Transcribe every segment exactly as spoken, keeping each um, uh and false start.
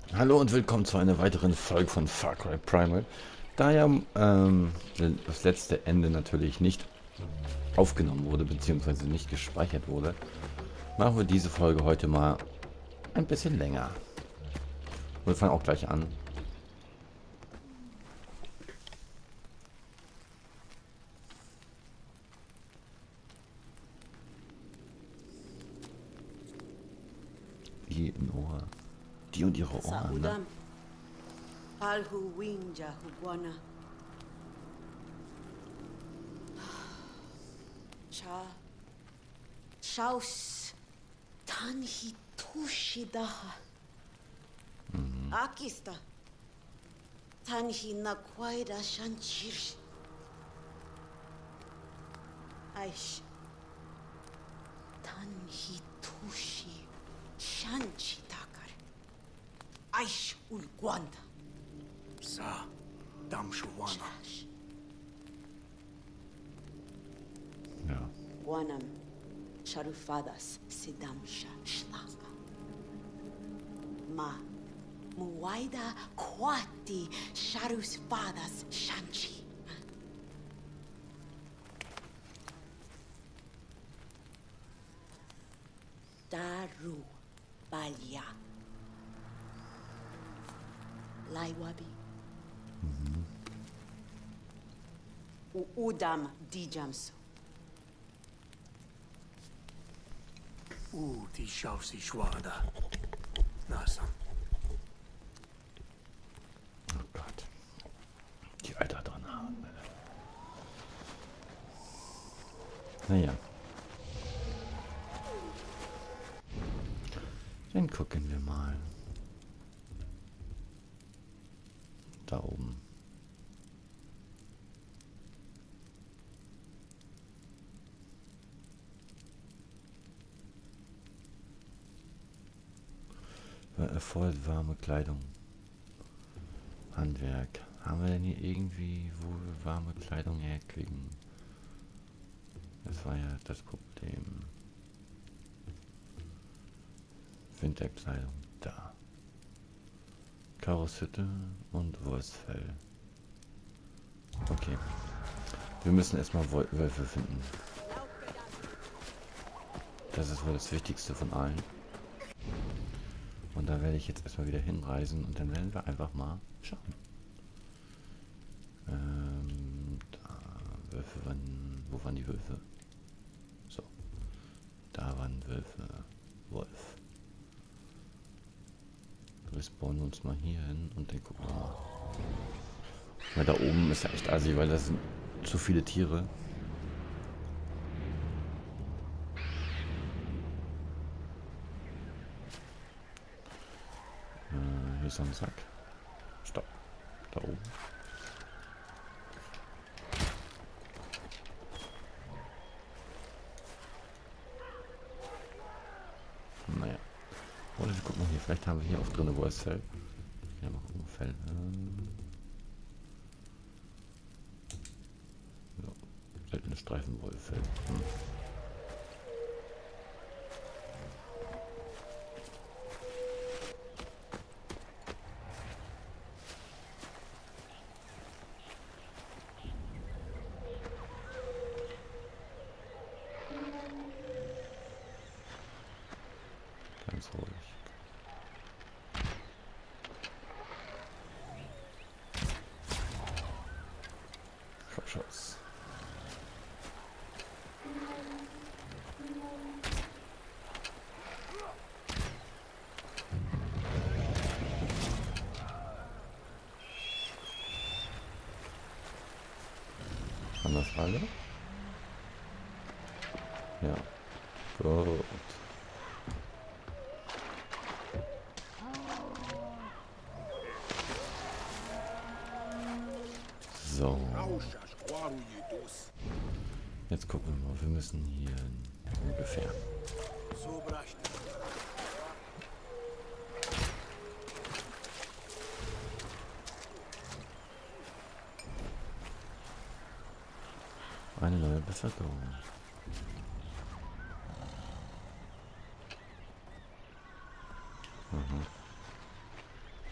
Hallo und willkommen zu einer weiteren Folge von Far Cry Primal. Da ja ähm, das letzte Ende natürlich nicht aufgenommen wurde, beziehungsweise nicht gespeichert wurde, machen wir diese Folge heute mal ein bisschen länger. Wir fangen auch gleich an. Die in Ohr. Die und ihre Sa Ohren, ne? udam, palhu winja hugwana. Cha, chaus, tanhi tushidaha. Akista, tanhi nakwaida shanchir. Aish, tanhi tushi shanchi takar. Aish ulguanda. Sa Damshuwana. Chash, Ja. guanam, charufadas sidamsha shlaka. Ma, muwaida kwati charufadas shanchi. Daru balya. Laiwabi. U udam dijamso. U die Schausi Schwada. Nasam. Oh Gott. Die Alter dran haben. Naja. Dann gucken wir mal. Da oben. Erfordert warme Kleidung. Handwerk. Haben wir denn hier irgendwie, wo wir warme Kleidung herkriegen? Das war ja das Problem. Winterkleidung. Da. Karoshütte und Wurstfell. Okay. Wir müssen erstmal Wol- Wölfe finden. Das ist wohl das Wichtigste von allen. Und da werde ich jetzt erstmal wieder hinreisen und dann werden wir einfach mal schauen. Ähm, da, Wölfe waren, wo waren die Wölfe? So, da waren Wölfe. Wolf. Wir spawnen uns mal hier hin und dann gucken wir mal. Weil da oben ist ja echt assi, weil das sind zu viele Tiere. Äh, hier ist so ein Sack. Stopp. Da oben. Naja. Oder wir gucken mal hier. Vielleicht haben wir hier auch drin Wurstfell. Ja, mal gucken. Fell. Ähm. So. Seltene Streifenwollfell. Hm. Ganz ruhig. Kopfschuss. Haben das alle? Ja. Gut. So. Jetzt gucken wir mal. Wir müssen hier ungefähr. Eine neue Bevölkerung. Mhm.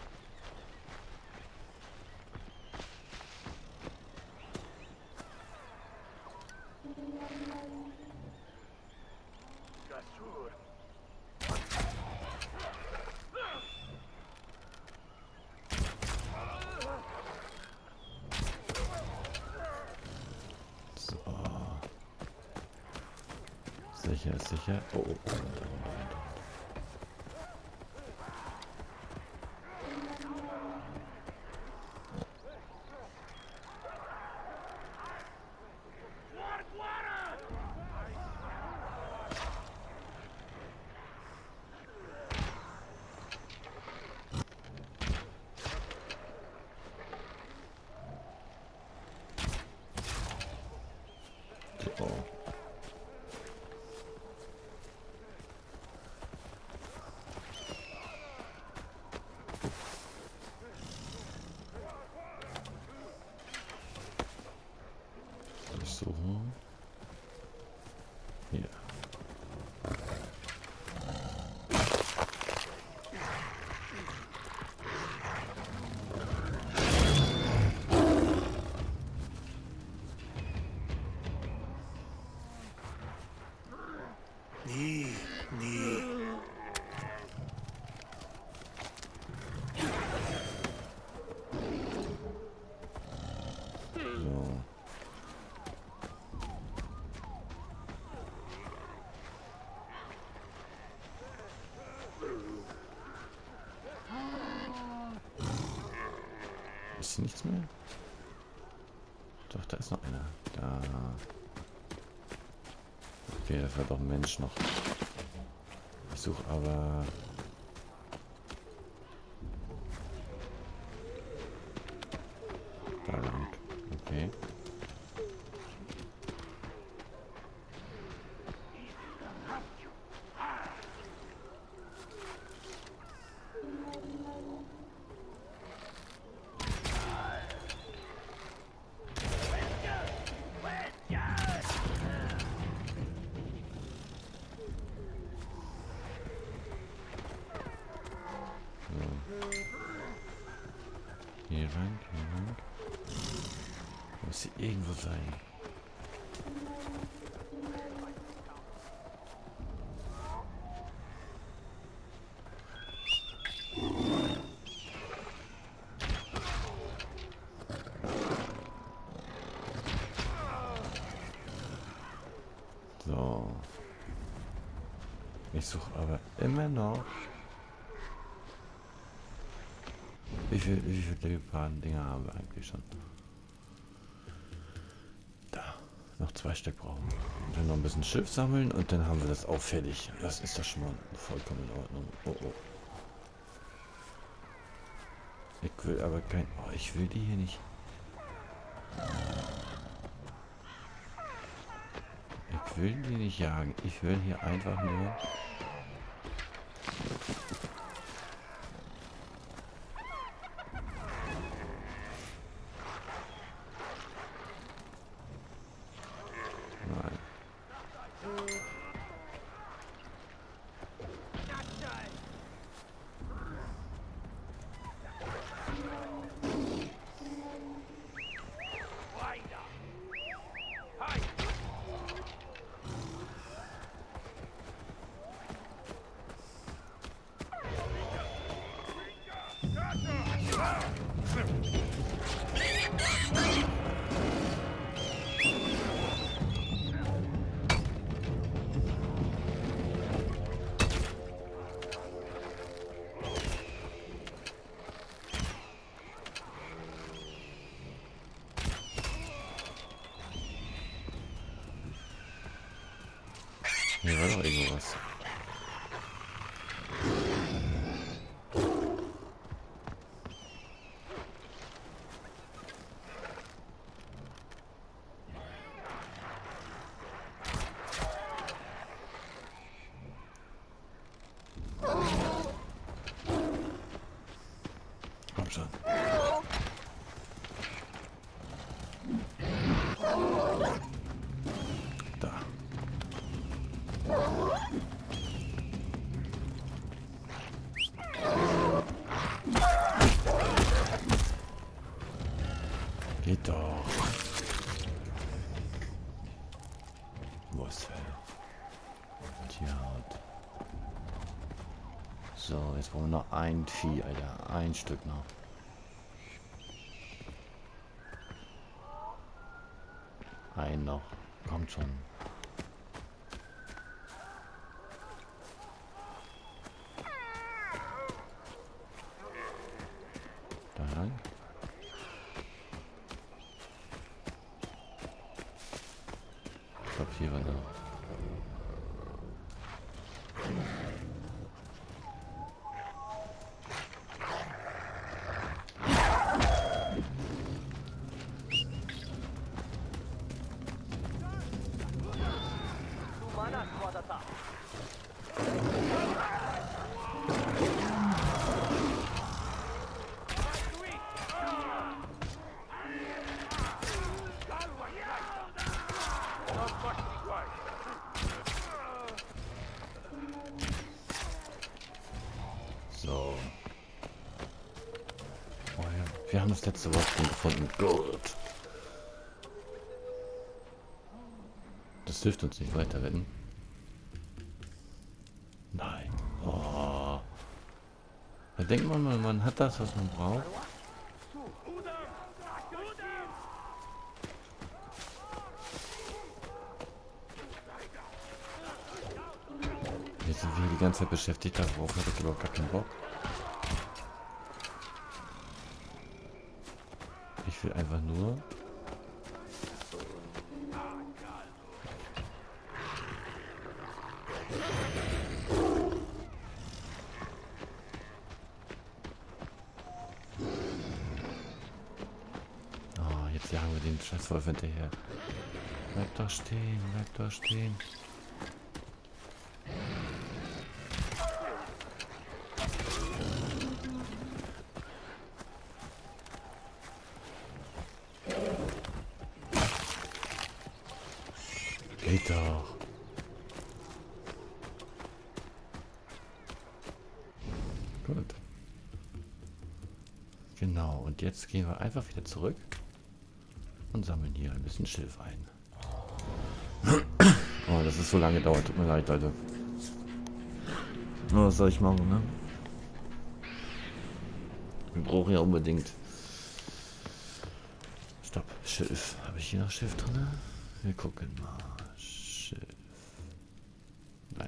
sicher, ist sicher. Oh, oh, oh. So. So. Hier. Nie, nie. So. Ist hier nichts mehr? Doch, da ist noch einer. Da. Okay, das war doch ein Mensch noch. Ich suche aber... Da lang. Okay. Hier lang, hier lang. Muss hier irgendwo sein. So. Ich suche aber immer noch. Wie viel, wie viele Leoparden-Dinger haben wir eigentlich schon? Da. Noch zwei Stück brauchen. Und dann noch ein bisschen Schiff sammeln und dann haben wir das auch fertig. Das ist doch schon mal vollkommen in Ordnung. Oh oh. Ich will aber kein... Oh, ich will die hier nicht. Ich will die nicht jagen. Ich will hier einfach nur... Nein. Hier war doch irgendwo was. Komm schon. Da. Geht doch. Wo ist er? Tja. So, jetzt brauchen wir noch ein Vieh, Alter. Ein Stück noch. Ein noch. Kommt schon. So. Oh ja. Wir haben das letzte Wort schon gefunden. Gut. Das hilft uns nicht weiter, wetten. Nein. Oh. Da denkt man, man, man hat das, was man braucht. Jetzt sind wir die ganze Zeit beschäftigt, darauf habe ich überhaupt gar keinen Bock. Ich will einfach nur... Oh, jetzt jagen wir den Scheißwolf hinterher. Bleib doch stehen, bleib doch stehen. Geht doch. Gut. Genau, und jetzt gehen wir einfach wieder zurück und sammeln hier ein bisschen Schilf ein. Oh, das ist so lange gedauert. Tut mir leid, Leute. Oh, was soll ich machen, ne? Wir brauchen ja unbedingt... Stopp, Schilf. Habe ich hier noch Schilf drin? Wir gucken mal. Schilf. Nein.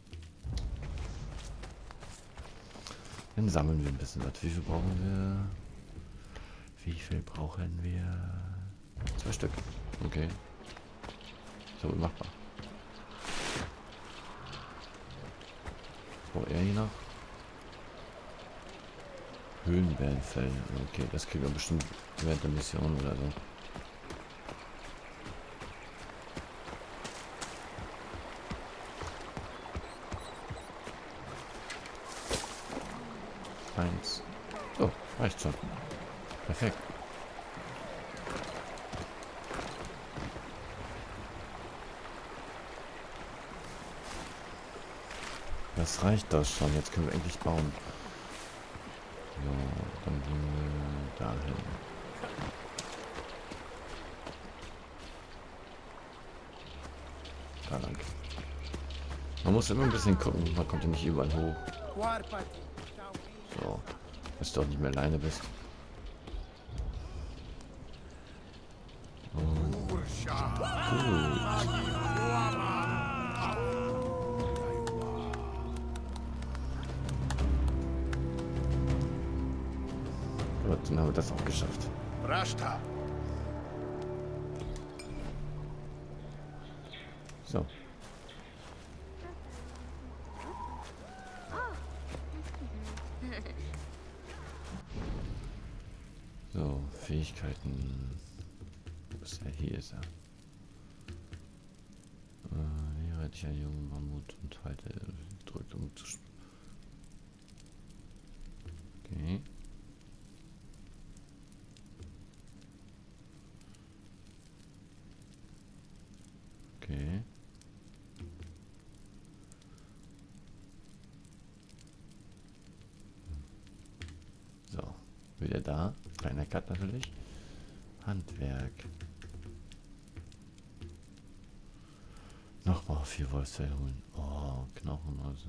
Dann sammeln wir ein bisschen was. Wie viel brauchen wir? Wie viel brauchen wir? Zwei Stück. Okay. So, machbar. Was braucht er hier noch? Höhenbärenfell. Okay, das kriegen wir bestimmt während der Mission oder so. Eins. So, reicht schon. Perfekt. Das reicht doch schon. Jetzt können wir endlich bauen. So, dann gehen wir dahin. Da lang. Man muss immer ein bisschen gucken, man kommt ja nicht überall hoch. So, dass du auch nicht mehr alleine bist. Und gut. Gut, dann haben wir das auch geschafft. So. So, Fähigkeiten. Wo ist er? Hier ist er. Äh, hier rette ich einen jungen Mammut und halte drückt um zu. Okay. Okay. So, wieder da. Kleiner Cut natürlich. Handwerk. Nochmal vier Wolfsfell holen. Oh, Knochenhäuse.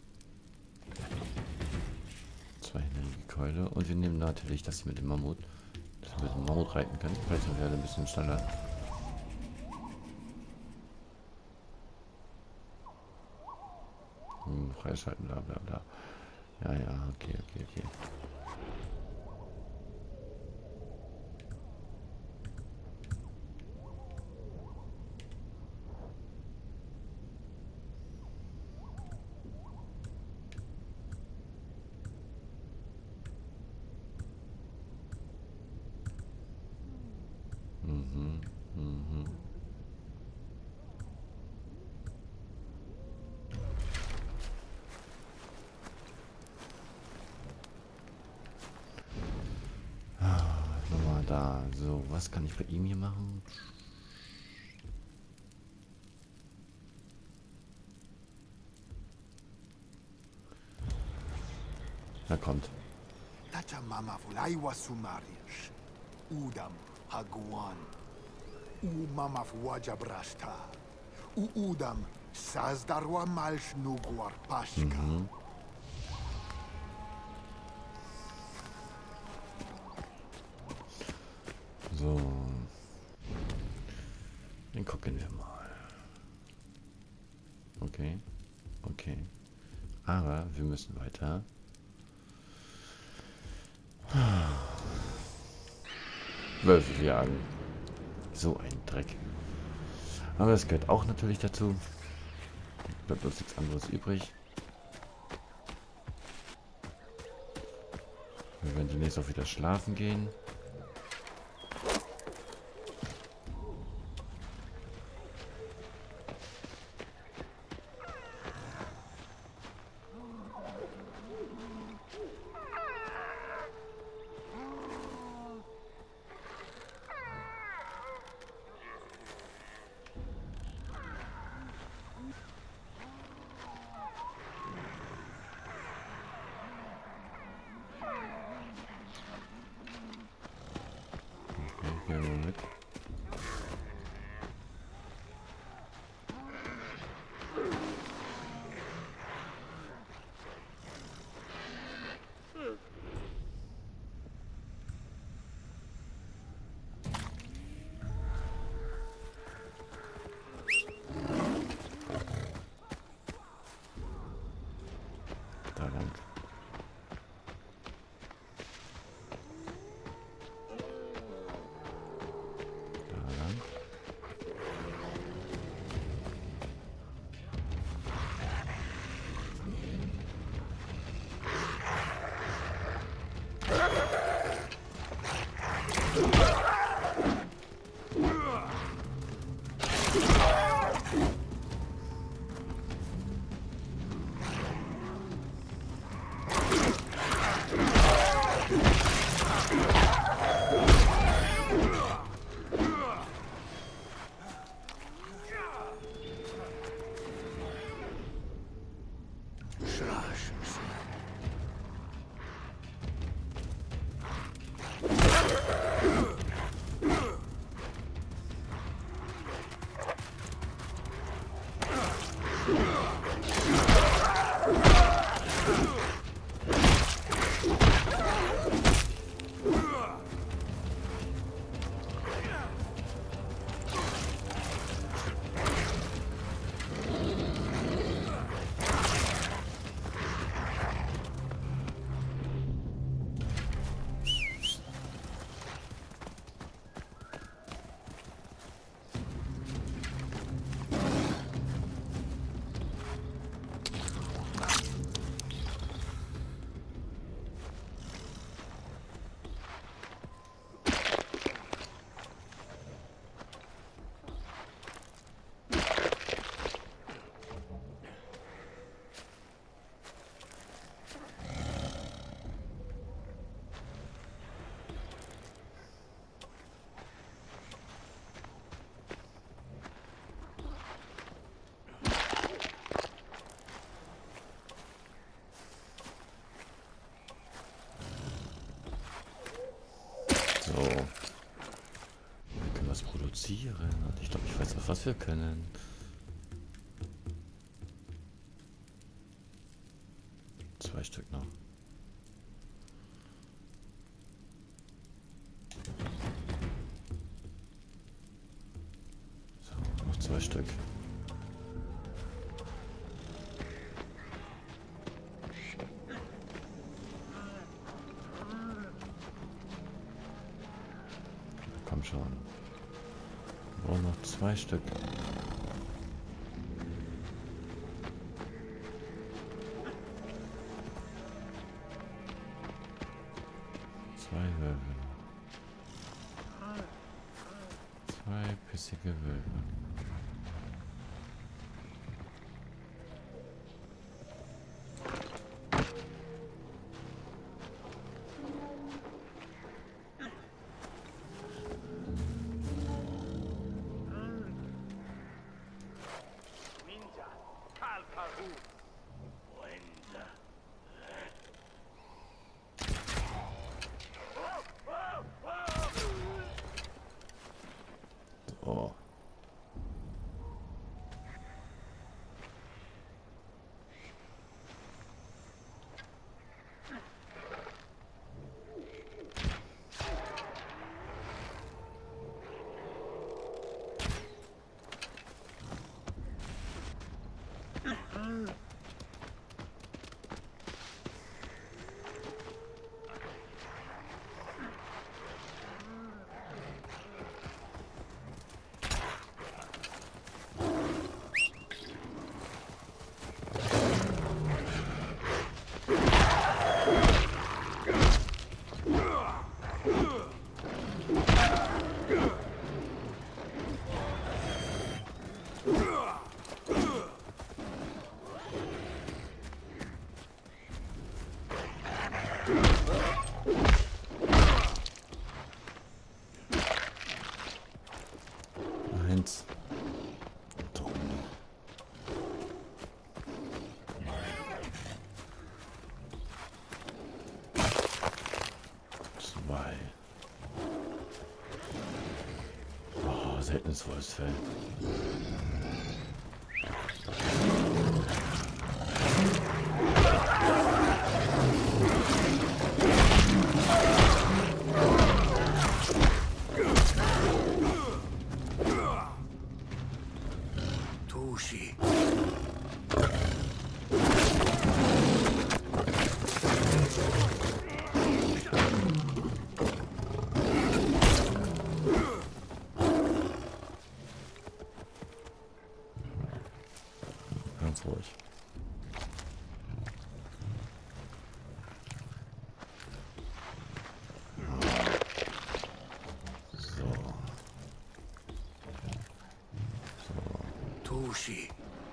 Zweihändige Keule. Und wir nehmen natürlich das hier mit dem Mammut. Dass wir mit dem Mammut reiten können. Vielleicht sind wir ein bisschen schneller. Hm, freischalten, bla bla bla. Ja, ja, okay, okay, okay. Mhm, mhm. So, was kann ich bei ihm hier machen? Er kommt. Tachamama fulaiwa sumarish. Udam haguan. U mama fuaja brasta. U udam sazdarwa malsh nuguar pashka. Mhm. So. Dann gucken wir mal. Okay. Okay. Aber wir müssen weiter. Wölfe jagen. So ein Dreck. Aber es gehört auch natürlich dazu. Bleibt uns nichts anderes übrig. Wir werden demnächst auch wieder schlafen gehen. Okay, gehen wir mit. Da lang. Da lang. Shrash. So. Wir können was produzieren. Und ich glaube, ich weiß auch, was wir können. Zwei Stück noch. So, noch zwei Stück. Komm schon. Wir brauchen noch zwei Stück. Zwei Wölfe. Zwei pissige Wölfe. Oh. Eins. Zwei. Oh, seltenes Wolfsfell. Tushi. Ganz ruhig. Tushi.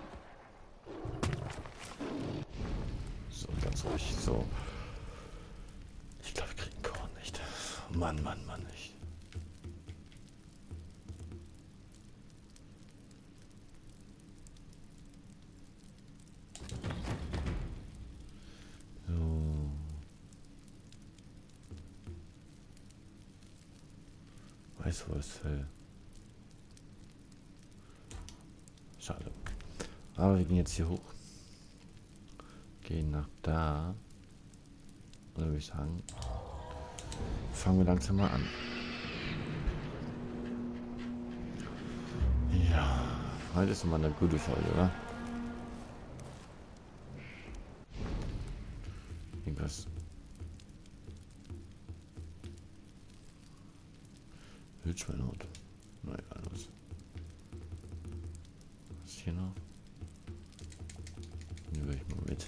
So, ganz ruhig. So. Ich glaube, wir kriegen Korn nicht. Mann, Mann, Mann, nicht. So. Weißwurstfell. Schade. Aber wir gehen jetzt hier hoch. Gehen nach da. Oder würde ich sagen, fangen wir langsam mal an. Ja, heute ist mal eine gute Folge, oder? Irgendwas. Wildschweinhaut. Naja, los. Was ist hier noch? Nehme ich mal mit.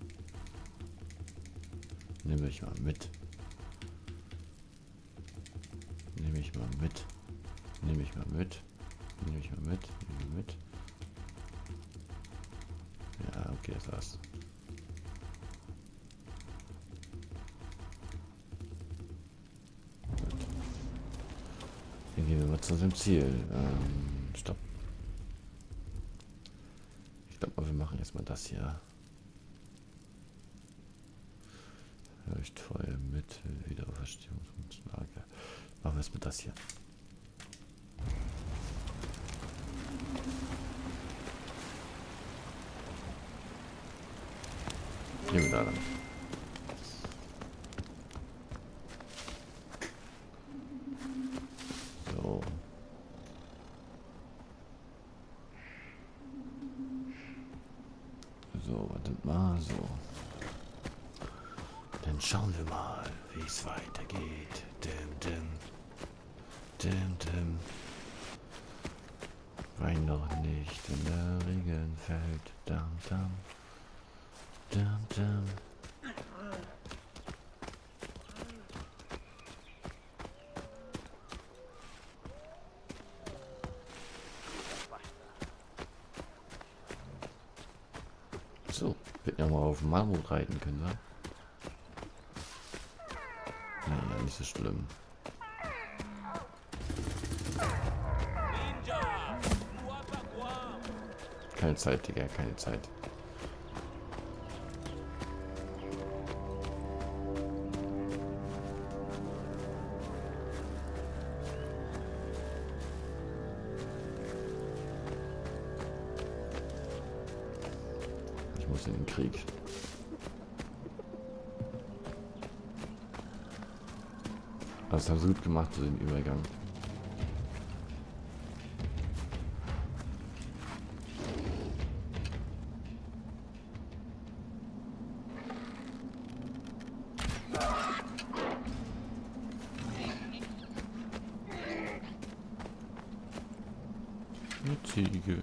Nehme ich mal mit. Nehme ich mal mit. Nehme ich mal mit. Nehme ich mal mit. Nehme ich mit. Ja, okay, das war's. Gut. Dann gehen wir mal zu unserem Ziel. Ähm, stopp. Ich glaube mal, wir machen jetzt mal das hier. Leuchtfeuer mit Wiederauferstehungslager. Machen wir es mit das hier. Nehmen wir da dann. So. So, wartet mal, so. Dann schauen wir mal, wie es weitergeht. Dim, dim. Dim, dim. Wein noch nicht, wenn der Regen fällt. Dam, dam. Dam, dam. So, wir hätten ja mal auf dem Mammut reiten können, ne? Naja, nicht so schlimm. keine Zeit, Digga, keine Zeit. Ich muss in den Krieg. Das haben sie gut gemacht, so den Übergang. Eine Ziege.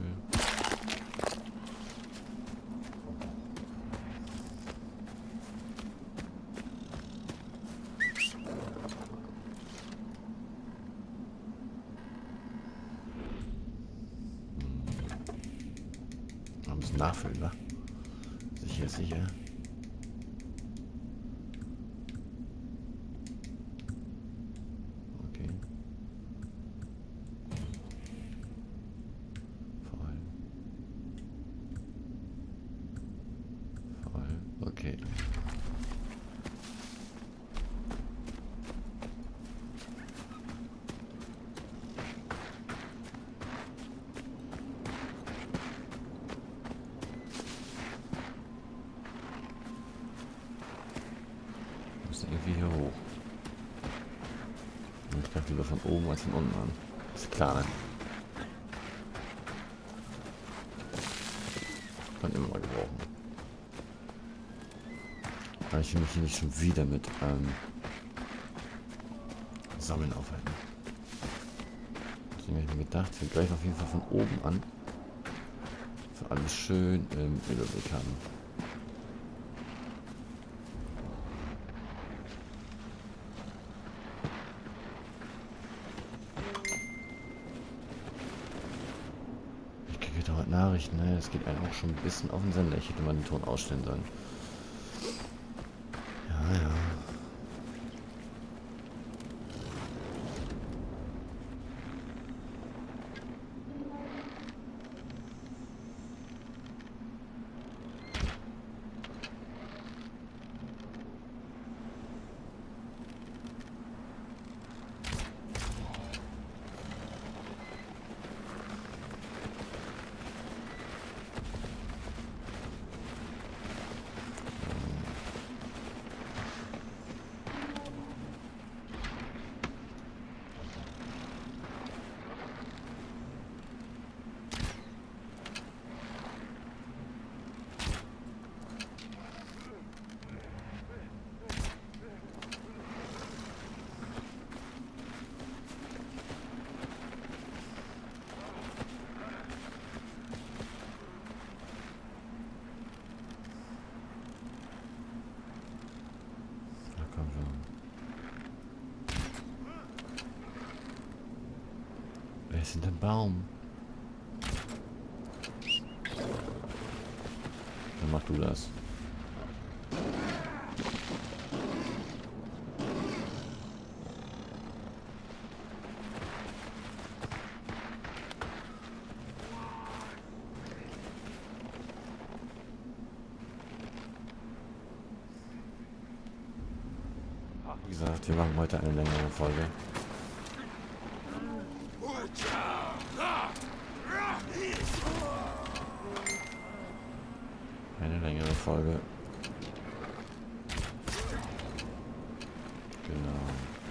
Wir müssen nachfüllen, ne? Sicher, sicher. Okay. Voll. Voll. Okay. Irgendwie hier hoch. Und ich greife lieber von oben als von unten an. Ist klar, ne? Kann immer mal gebrauchen. Aber ich will mich hier nicht schon wieder mit ähm, Sammeln aufhalten. Deswegen habe ich mir gedacht, wir greifen auf jeden Fall von oben an. Für alles schön im Überblick haben. Nachrichten, ne? Es geht einem auch schon ein bisschen auf den Sender. Ich hätte mal den Ton ausstellen sollen. Ja, ja. Wer ist denn der Baum? Dann mach du das. Wie gesagt, wir machen heute eine längere Folge. Eine längere Folge. Genau.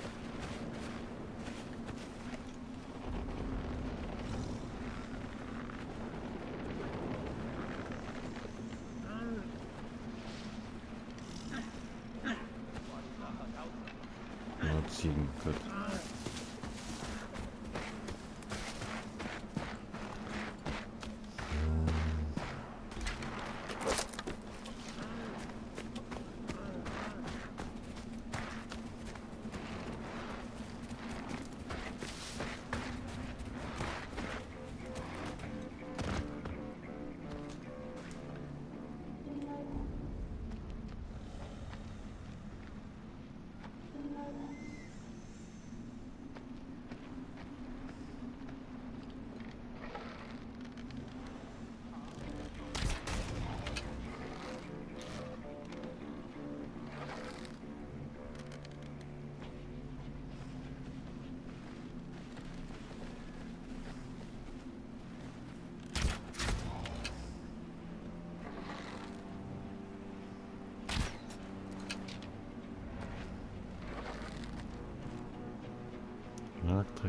Nur Ziegen, gut.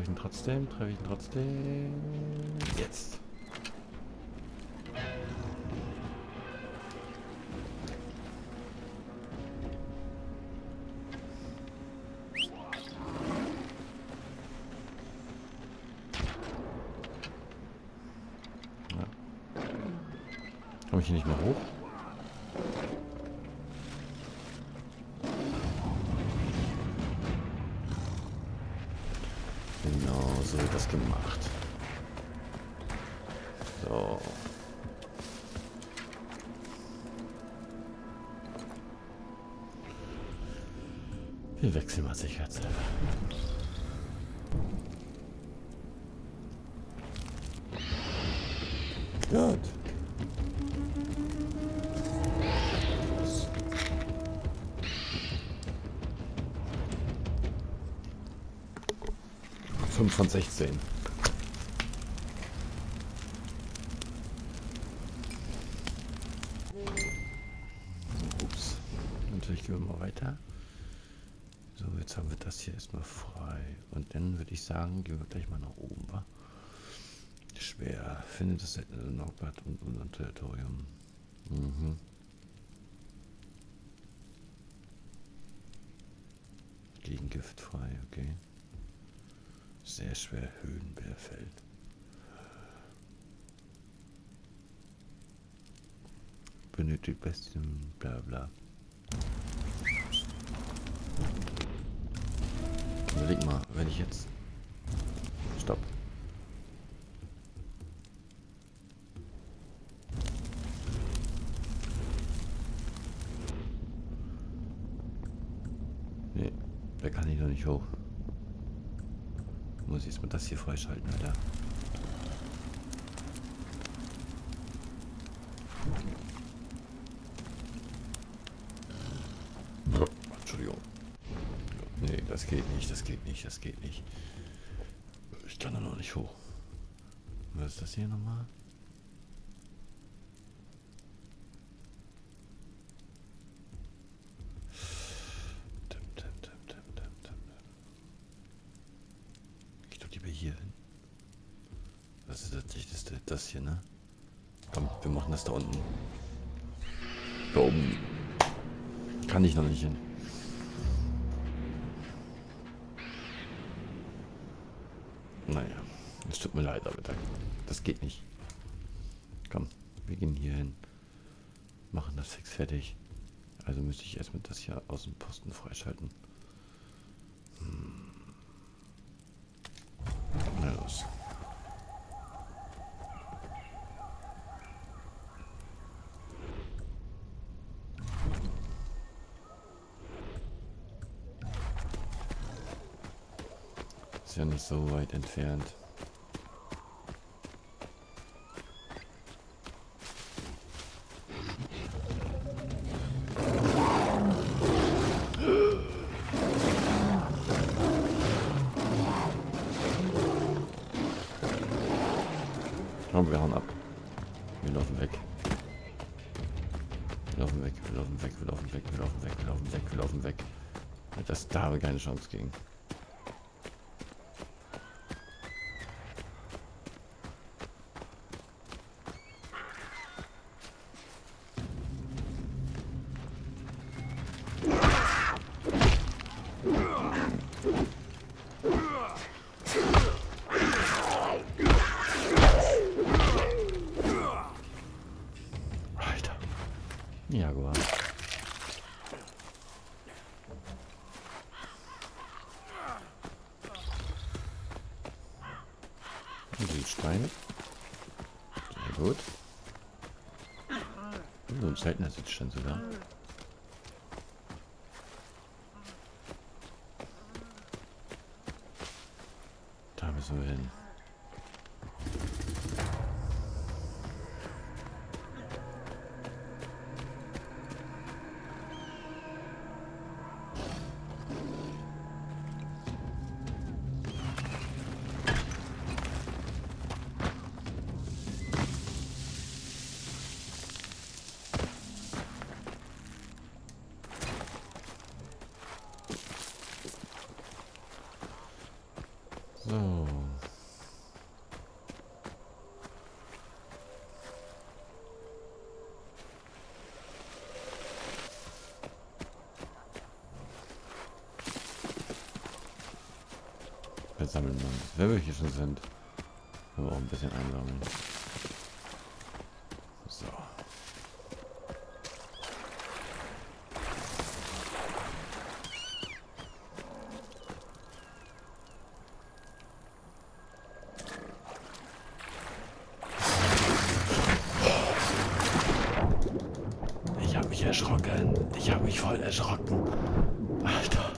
Treffe ich ihn trotzdem? Treffe ich ihn trotzdem? Jetzt. Komme ich hier nicht mehr hoch? Genau, so wird das gemacht. So. Wir wechseln mal sicherheitshalber. Gut. fünf von sechzehn. Ups. Natürlich gehen wir mal weiter. So, jetzt haben wir das hier erstmal frei. Und dann würde ich sagen, gehen wir gleich mal nach oben, wa? Schwer. Findet das Norbert und unser Territorium. Mhm. Gegen Gift frei, okay. Sehr schwer Höhenbärfeld. Benötigt besten bla bla. Überleg mal, wenn ich jetzt... Stopp. Nee, da kann ich noch nicht hoch. Muss ich jetzt mal das hier freischalten, Alter. Oh, Entschuldigung. Nee, das geht nicht, das geht nicht, das geht nicht. Ich kann da noch nicht hoch. Was ist das hier nochmal? Hier hin. Was ist das? Das, das, das hier, ne? Komm, wir machen das da unten. Da oben kann ich noch nicht hin. Naja, es tut mir leid, aber das geht nicht. Komm, wir gehen hier hin. Machen das fix fertig. Also müsste ich erstmal das hier aus dem Posten freischalten. Hm. Na los. Ist ja nicht so weit entfernt. Komm, wir hauen ab. Wir laufen weg. Wir laufen weg, wir laufen weg, wir laufen weg, wir laufen weg, wir laufen weg, wir laufen weg. Das, da haben wir keine Chance gegen. Jaguar. Und die Steine. Sehr gut. So ein seltener Sitzstand sogar. Da müssen wir hin. So. Wir sammeln mal, wenn wir hier schon sind. Können wir auch ein bisschen einsammeln. So. Ich habe mich erschrocken. Ich habe mich voll erschrocken. Alter.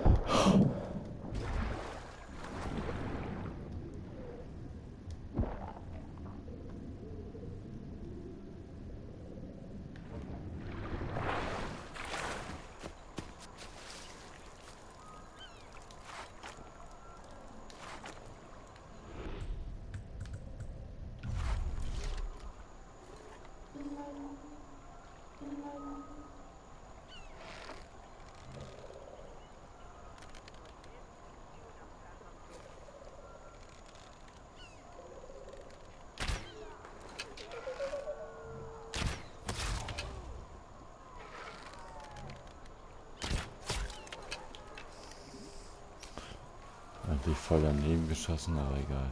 Eigentlich voll daneben geschossen, aber egal.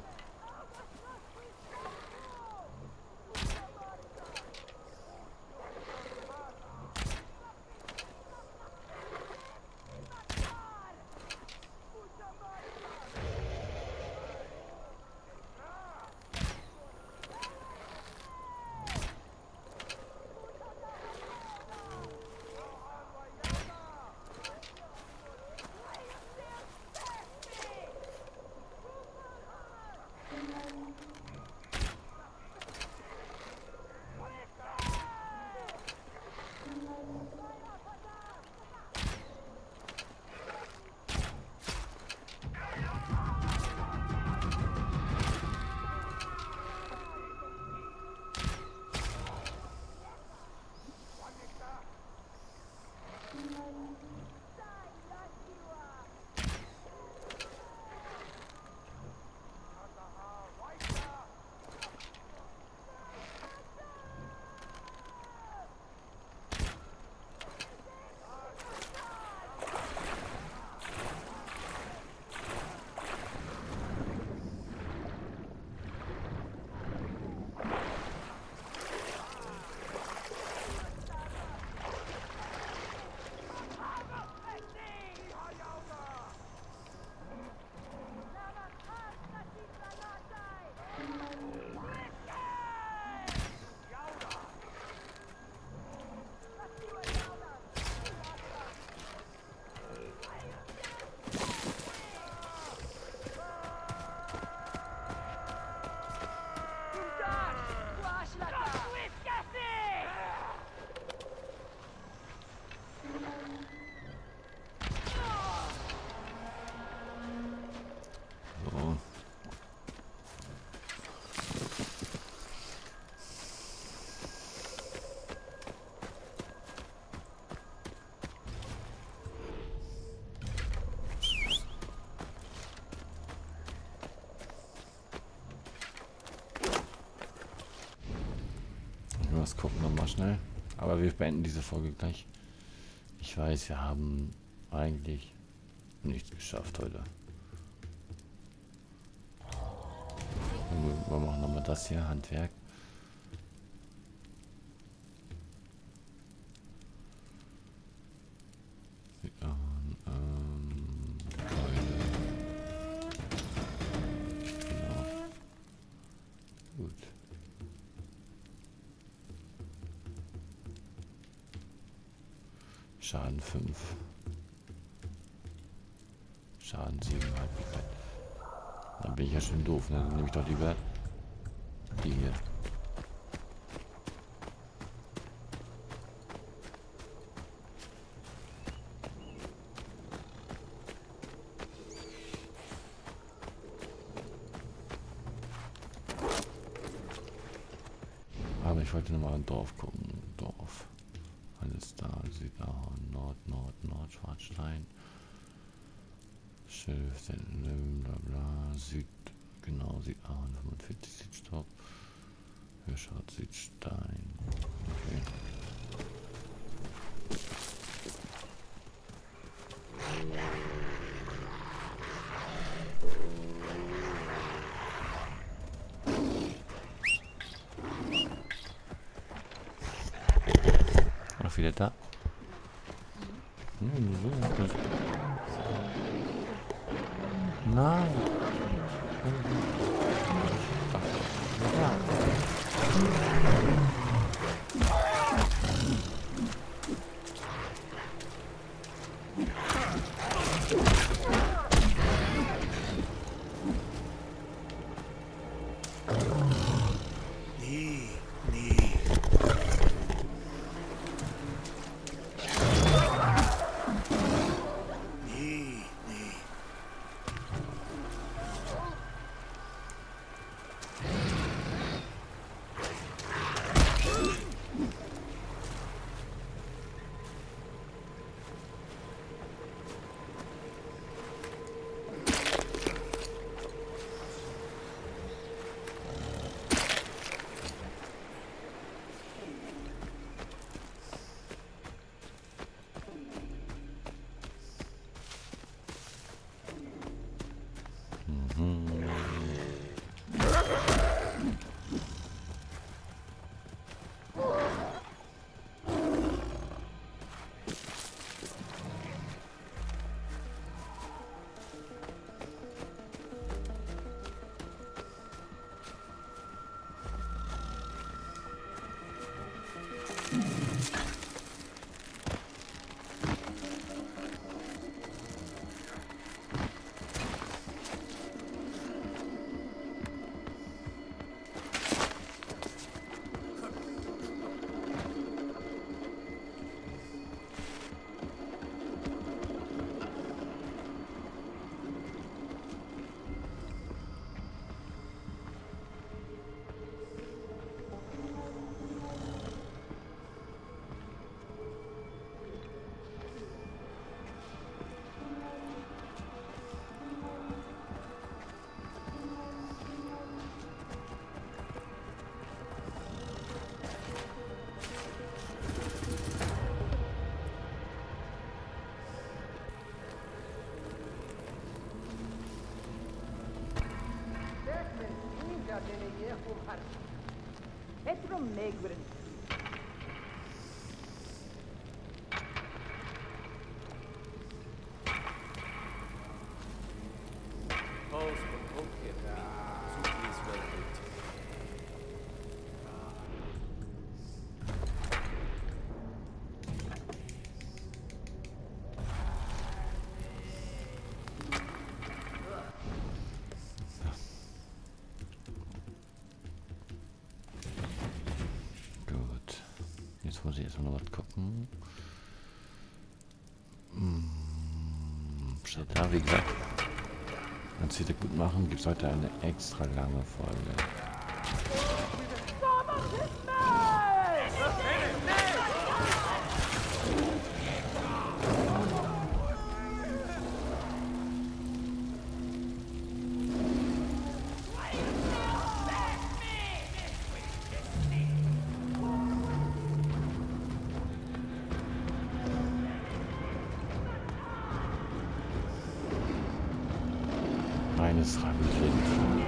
Was gucken wir mal schnell. Aber wir beenden diese Folge gleich. Ich weiß, wir haben eigentlich nichts geschafft heute. Wir machen nochmal das hier, Handwerk. Ja, ähm, Keule. Genau. Gut. Schaden fünf. Schaden sieben. Dann bin ich ja schon doof, ne? Dann nehme ich doch lieber die hier. Aber ich wollte nochmal ein Dorf gucken. Dorf. Alles da. Südahorn, Nord, Nord, Nord, Schwarzstein. Schiff, bla bla, Süd, genau, Süd, ah, fünfundvierzig Südstopp, Hirschhaut, Südstein, okay. Noch wieder da. Nein. Nee, nee. Nee, nee. Petrum Megrin. Muss ich erstmal noch was gucken. Hm, steht da, wie gesagt. Wenn es wieder gut machen, gibt es heute eine extra lange Folge. Reines Labyrinth.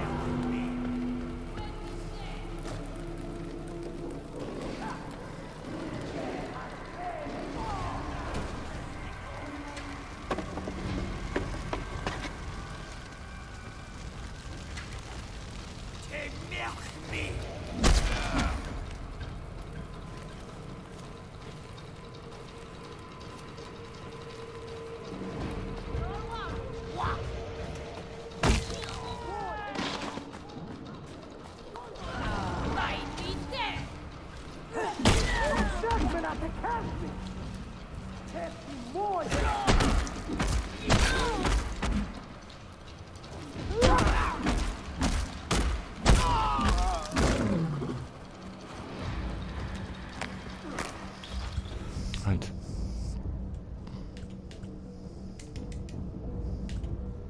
Halt.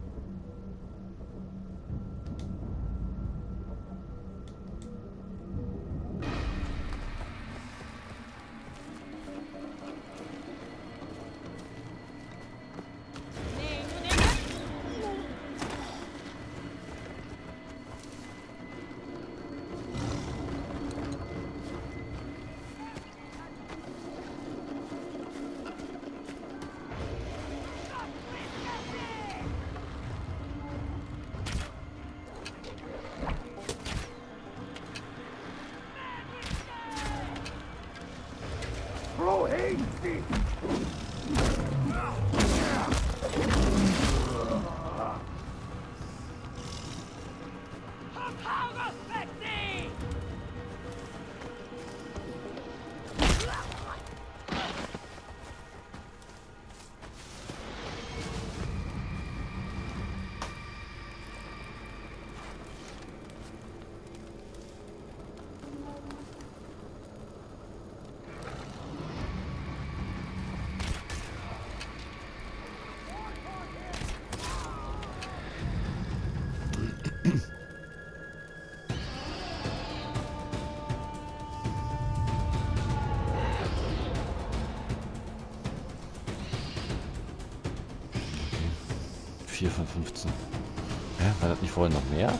vier von fünfzehn. Hä? War das nicht vorher noch mehr?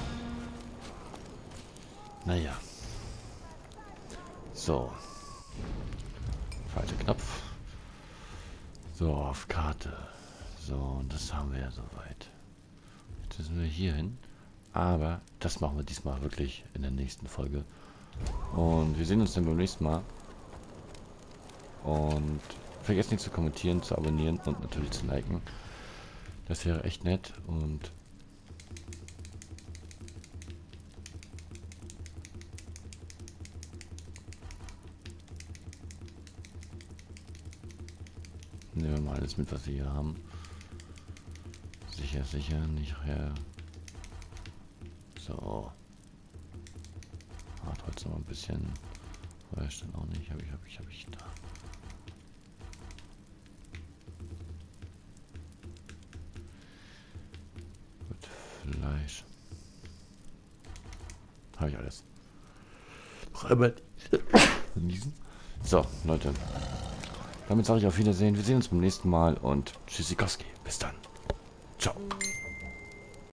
Naja. So. Falscher Knopf. So, auf Karte. So, und das haben wir ja soweit. Jetzt müssen wir hier hin. Aber das machen wir diesmal wirklich in der nächsten Folge. Und wir sehen uns dann beim nächsten Mal. Und vergesst nicht zu kommentieren, zu abonnieren und natürlich zu liken. Das wäre echt nett. Und nehmen wir mal alles mit, was wir hier haben. Sicher, sicher, nicht her. So. Hat heute noch ein bisschen. Weiß dann auch nicht. Habe ich, habe ich, habe ich da. Gut, Fleisch. Habe ich alles. So, Leute. Damit sage ich auf Wiedersehen. Wir sehen uns beim nächsten Mal und Tschüssikowski. Bis dann. Ciao.